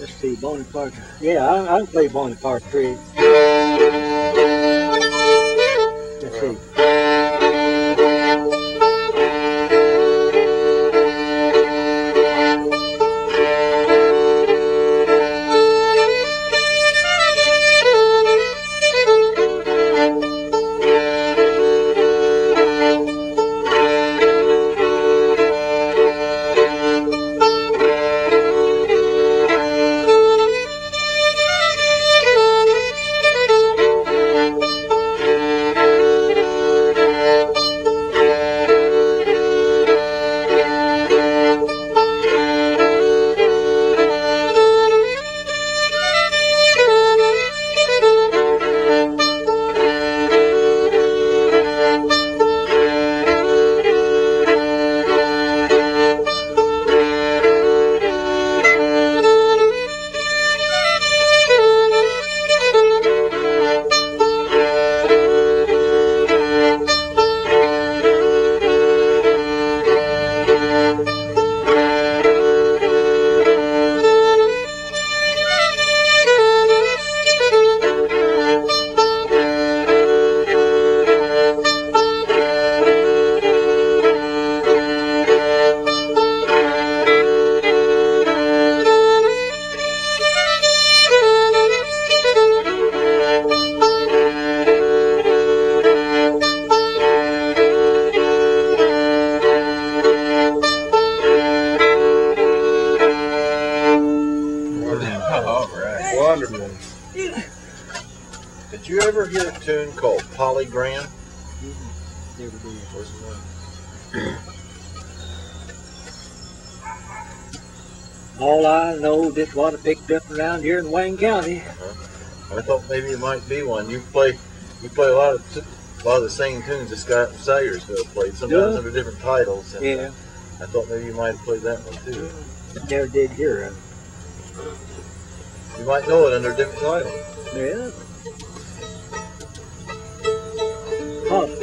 Let's see, Bonaparte. Yeah, I can play Bonaparte trig. Let's see. Wonderful. Did you ever hear a tune called Polygram? Never did. All I know, just what I picked up around here in Wayne County. I thought maybe it might be one. You play a lot of the same tunes that Scott Sayersville played. Sometimes under different titles. And, yeah. I thought maybe you might have played that one too. Never did hear it. You might know it under a different title. Yeah. Huh.